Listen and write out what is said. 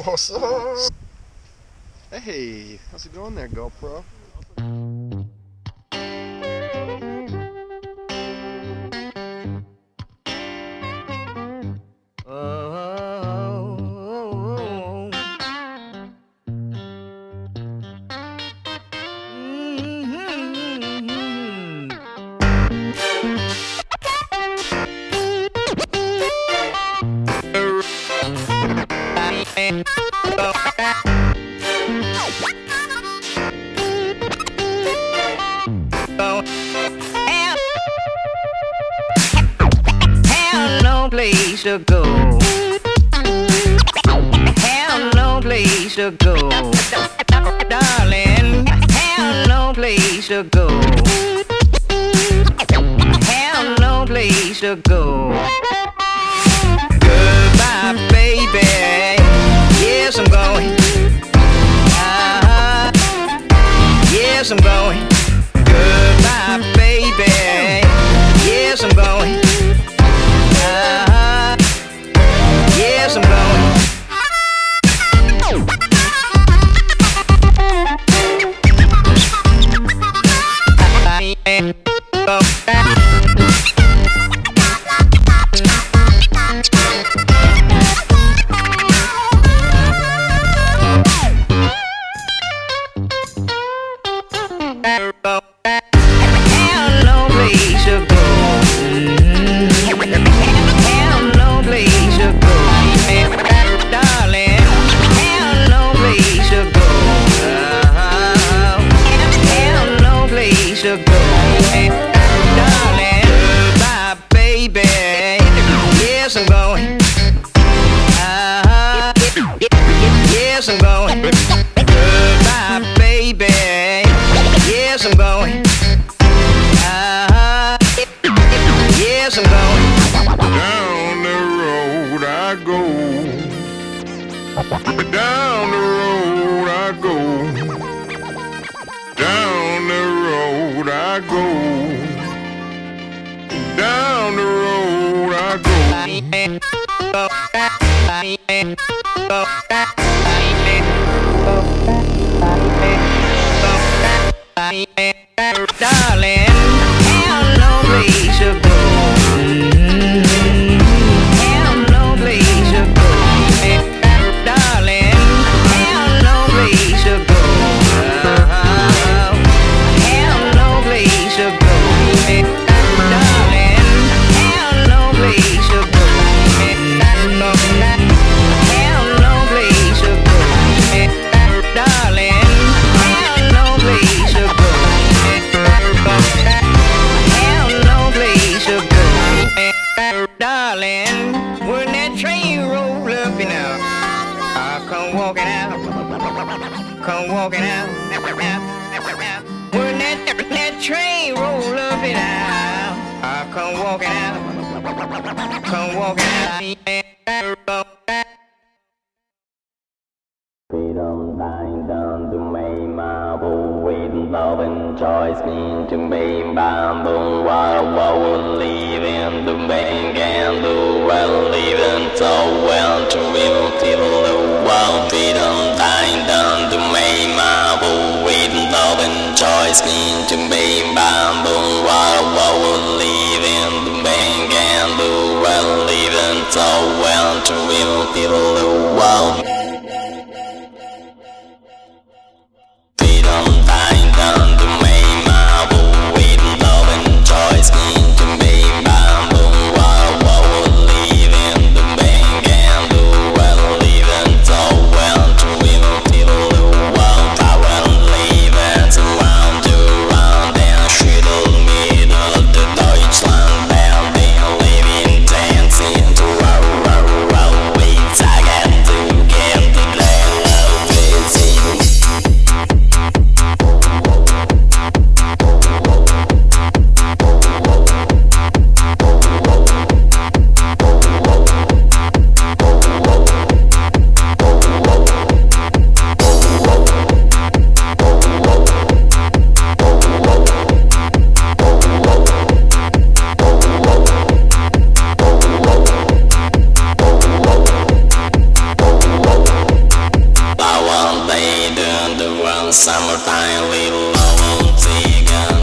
Hey, how's it going there, GoPro? Place to go. Have no place to go, darling. Have no place to go. Have no place to go. Goodbye, baby. Yes, I'm going. Yes, I'm going. Goodbye, baby. Yes, I'm going. Yes, I'm going. Have no place to go. Have no place to go. Darling, have no place to go. Have no place to go. Darling, bye, baby. Yes, I'm going. Yes, I'm going. Goodbye, baby. Yes, I'm going. Yes, I'm going. Down the road I go. Down the road I go. Down the road I go. Down the road I go. Darling, have no place to go. Have no place to go. Darling, have no place to go. Have no place to go. Darling, have no place to go. Have no place to go. Darling, have no place to go. Have no place to go. Darling, when that train roll up and out, I come walking out. Come walking out. When that train roll up and out, I come walking out. Come walking out. Freedom lying down to me, marble with love and choice mean to me, bamboo while leaving the bank and the well leaving so well to will till the world. Freedom lying down to me, marble with love and choice mean to me, bamboo while leaving the bank and the well leaving so well to will till the world. Together style, little love,